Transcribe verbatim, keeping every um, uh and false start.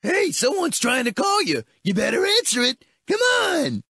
Hey, someone's trying to call you. You better answer it. Come on.